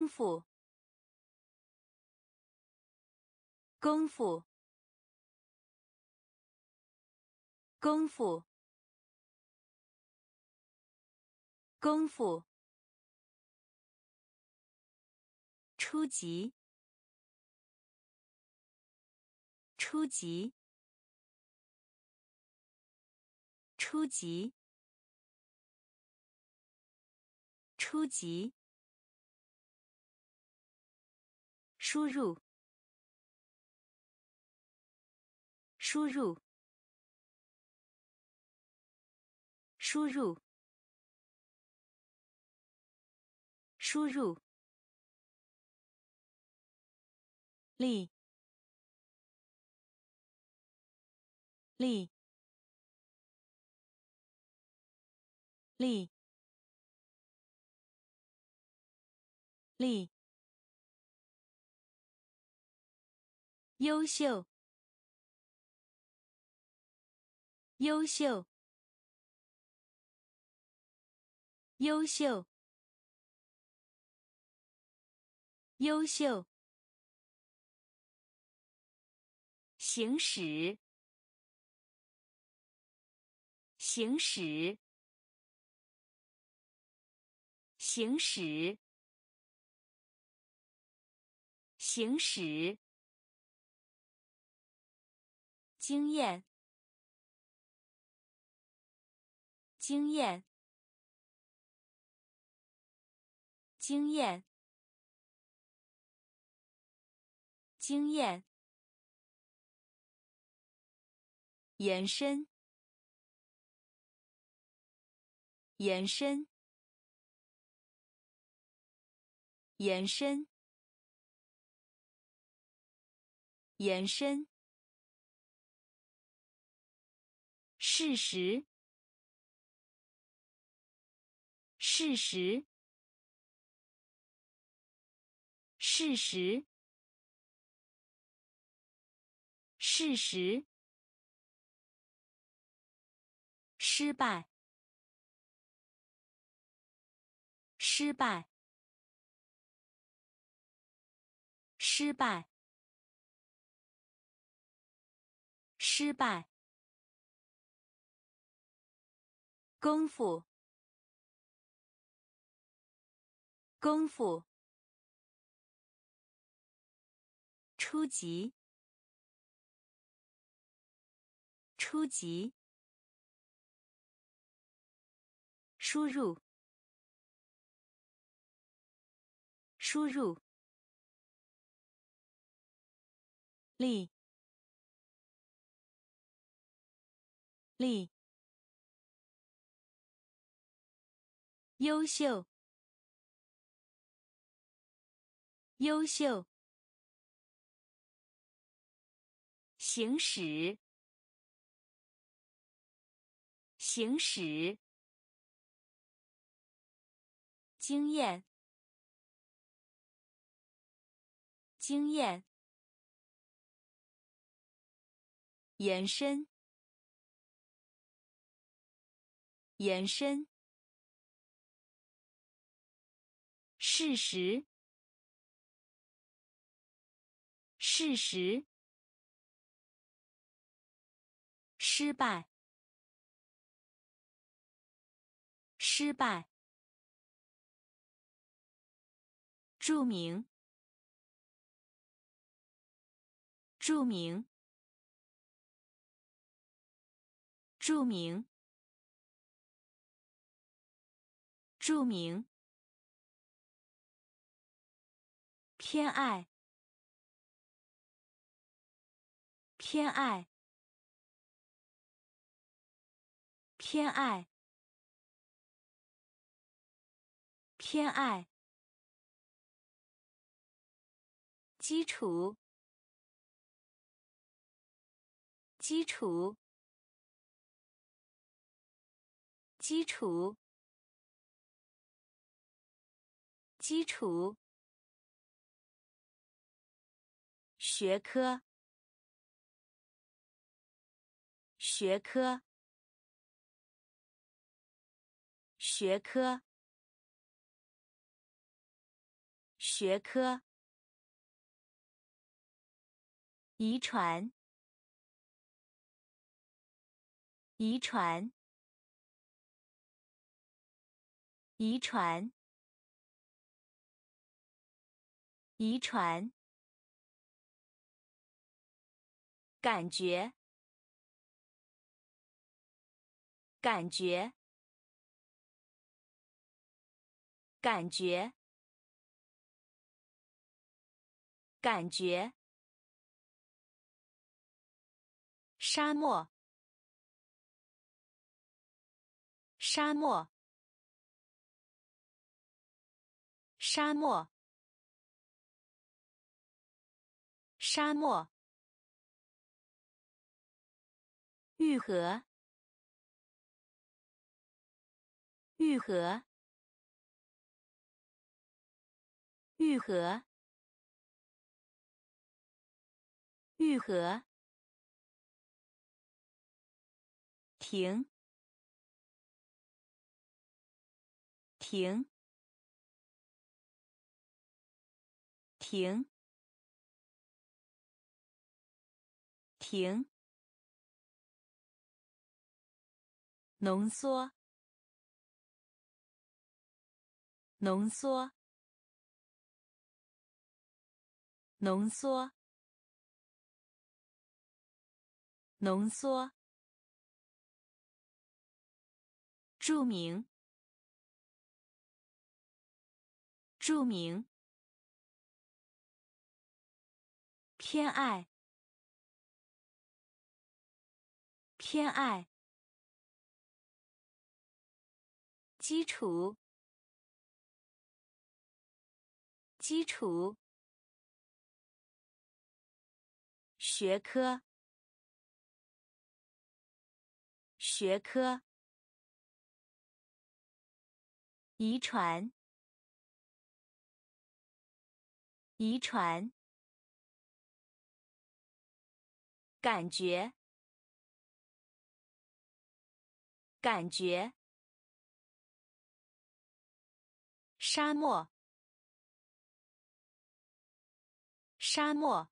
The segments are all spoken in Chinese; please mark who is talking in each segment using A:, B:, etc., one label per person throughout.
A: 功夫，功夫，功夫，功夫，初级，初级，初级，初级，输入，输入，输入，输入，力，力，力，力，优秀，优秀，优秀，优秀，行驶，行驶，行驶，行驶，经验，经验，经验，经验，延伸，延伸，延伸，延伸，事实，事实，事实，事实，失败，失败，失败，失败，功夫，功夫，初级，初级，输入，输入，力，力，优秀，优秀，行驶，行驶，经验，经验，延伸，延伸，事实，事实，失败，失败，著名，著名，著名，著名，偏爱，偏爱，偏爱，偏爱，基础，基础，基础，基础，学科，学科，学科， 学科，遗传，遗传，遗传，遗传，感觉，感觉，感觉，感觉，沙漠，沙漠，沙漠，沙漠，愈合，愈合，愈合，愈合，停，停，停，停，浓缩，浓缩，浓缩，浓缩，著名，著名，偏爱，偏爱，基础，基础，学科，学科，遗传，遗传，感觉，感觉，沙漠，沙漠，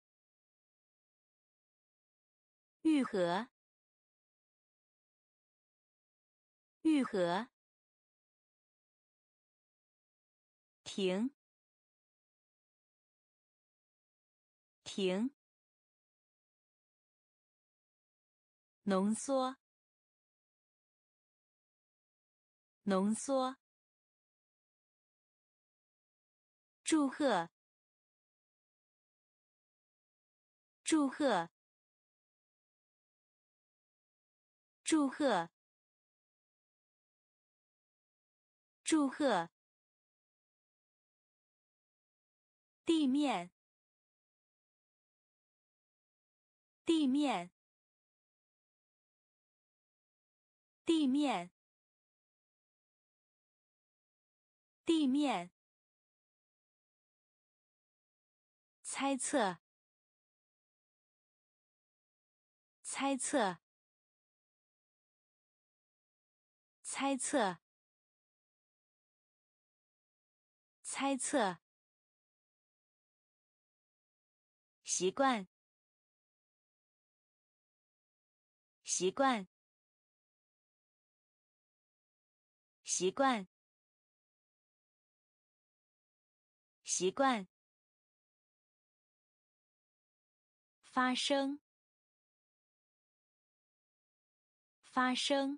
A: 愈合，愈合，停，停，浓缩，浓缩，祝贺，祝贺，祝贺，祝贺，地面，地面，地面，地面，猜测，猜测，猜测，猜测，习惯，习惯，习惯，习惯，发生，发生，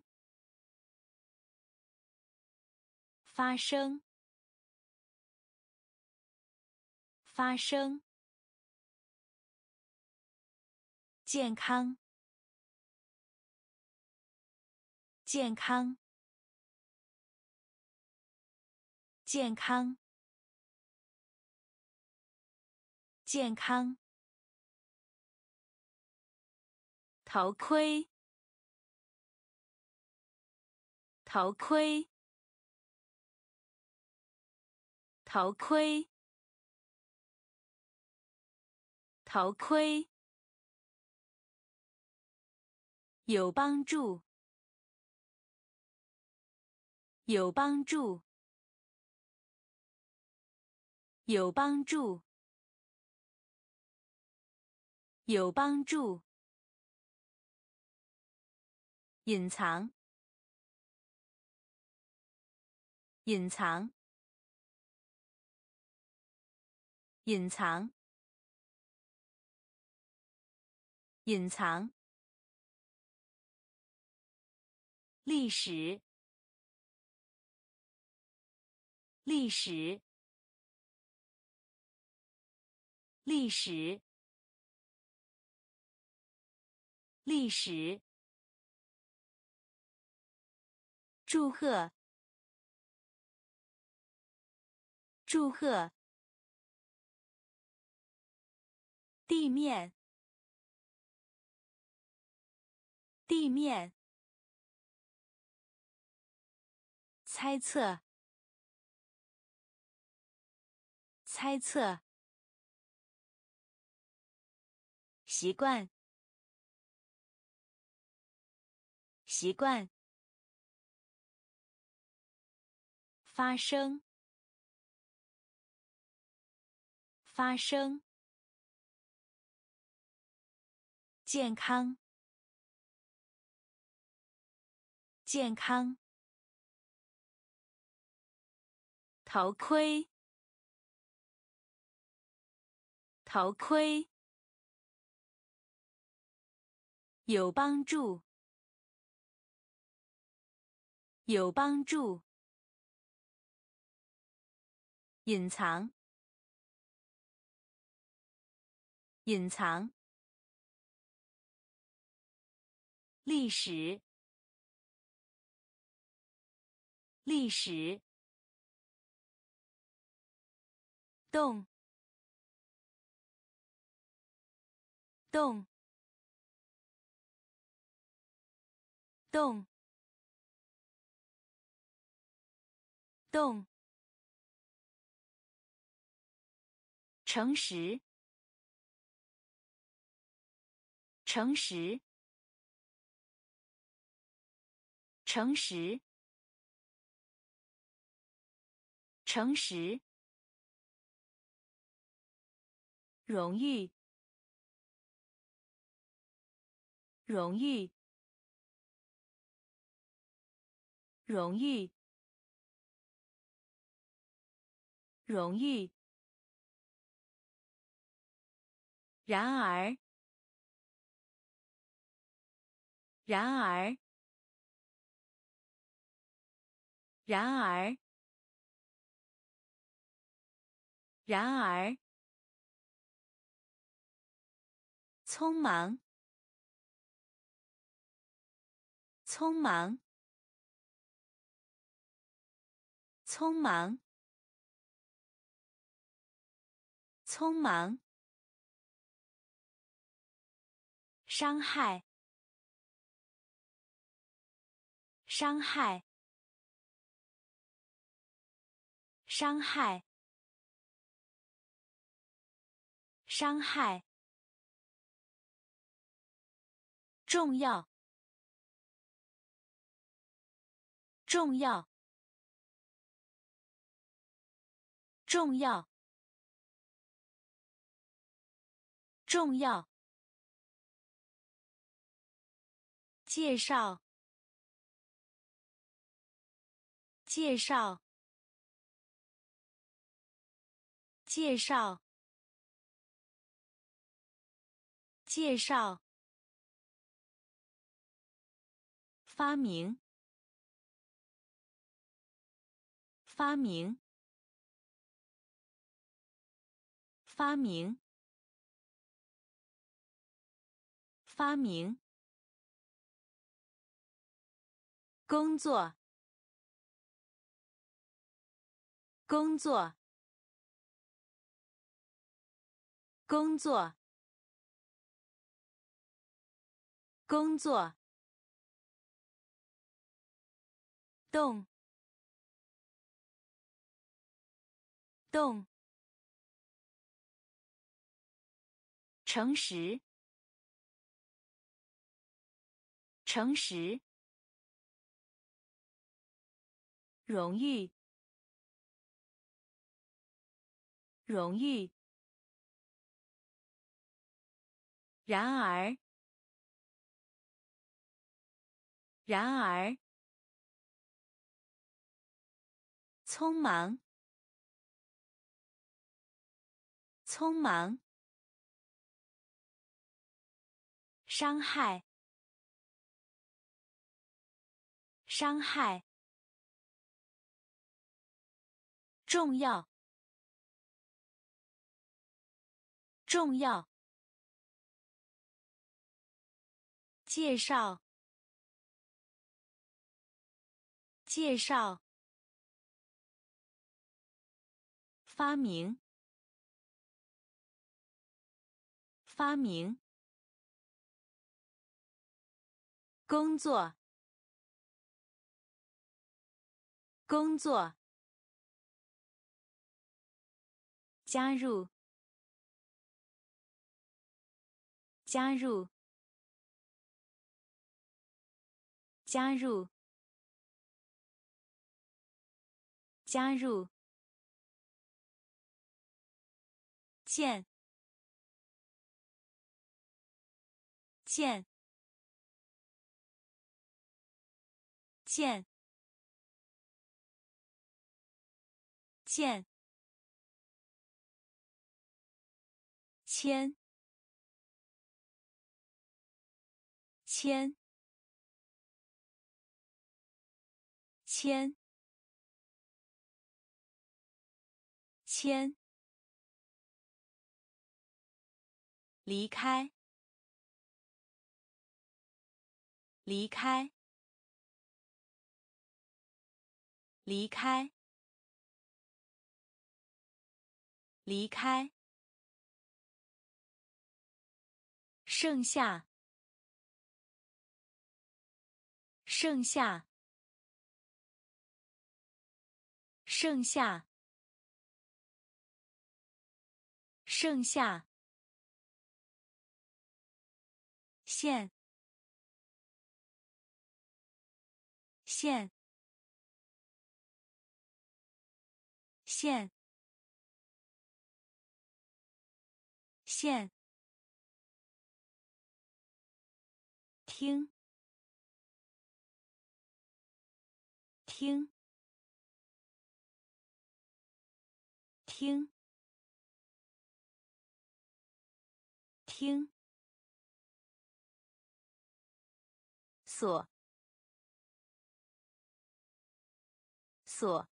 A: 发生，发生，健康，健康，健康，健康，头盔，头盔，头盔，头盔，有帮助，有帮助， 有帮助，有帮助。隐藏，隐藏，隐藏，隐藏。历史，历史，历史，历史。祝贺，祝贺。地面，地面。猜测，猜测。习惯，习惯。发生，发生。健康，健康。头盔，头盔。有帮助，有帮助。隐藏，隐藏。历史，历史。动，动，动，动。诚实，诚实，诚实，诚实。荣誉，荣誉，荣誉，荣誉。然而，然而，然而，然而。匆忙，匆忙，匆忙，匆忙。伤害，伤害，伤害，伤害。重要，重要，重要，重要。介绍，介绍，介绍，介绍。发明，发明，发明，发明。工作，工作，工作，工作。动，动。诚实，诚实。荣誉， 荣誉。然而，然而，匆忙，匆忙，伤害，伤害，重要，重要，介绍，介绍，发明，发明，工作，工作，加入，加入，加入，加入，见，见，见，见，签，签，签，签，离开，离开，离开，离开，剩下，剩下，剩下，剩下，线，线，线，线，听，听，听，听，锁，锁，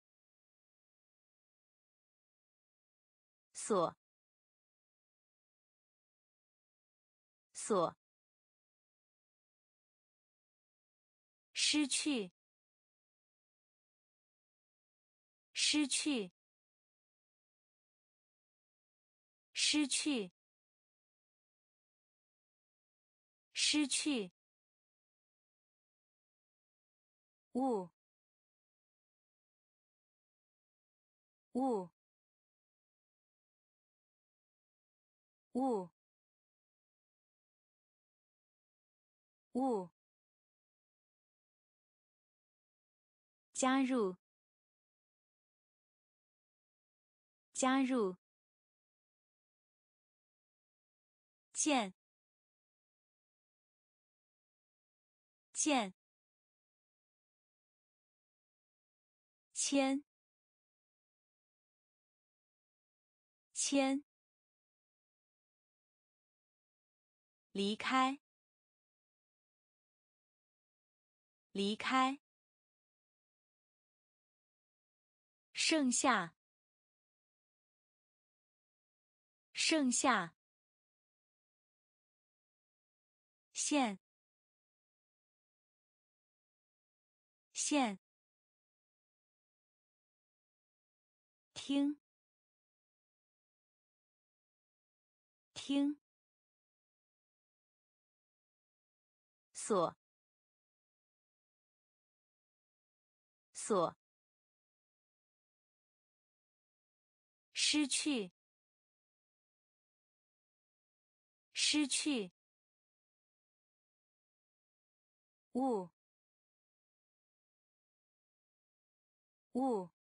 A: 锁，锁，失去，失去，失去，失去，物，物，物，物，加入，加入，见，见，签，签，离开，离开，剩下，剩下，线，线，听，听，锁，锁，失去，失去，物，物，